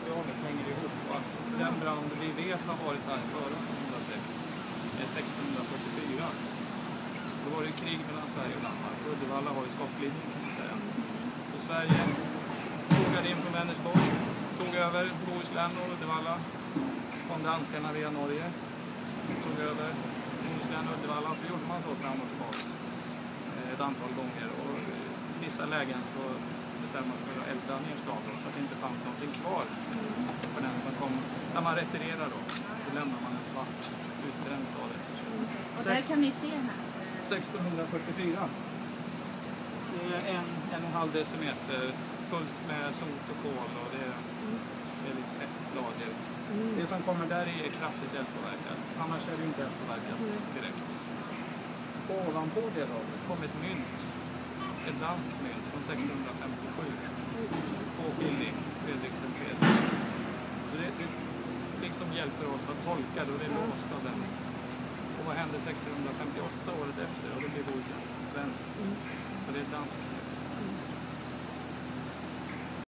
materialet hänger ihop. Och den brand vi vet har varit här före 1906 är 1644. Då var det krig mellan Sverige och Danmark. Uddevalla var ju skottlinjen kan man säga. Så Sverige tågade in från Vänersborg, tog över Bohuslän och Uddevalla. Kom danskarna via Norge, tog över Bohuslän och Uddevalla. Så gjorde man så fram och tillbaka ett antal gånger. Och i vissa lägen så bestämde man sig för att elda ner staden så att det inte fanns någonting kvar för den som kom. När man retirerar då, så lämnar man en svart utbränd stad. Och där kan ni se här. 1644. Det är en och en halv decimeter fullt med sot och kol och det är väldigt fett lager. Det som kommer där är kraftigt eldpåverkat. Annars är det inte eldpåverkat direkt. Ovanpå det då kom ett mynt. Ett danskt mynt från 1657. 2 skilling, Fredrik den tredje. Så det liksom hjälper oss att tolka då det är låst av den. Och vad hände 1658 året efter? Och det blev Bohuslän svensk. Så det är danskt.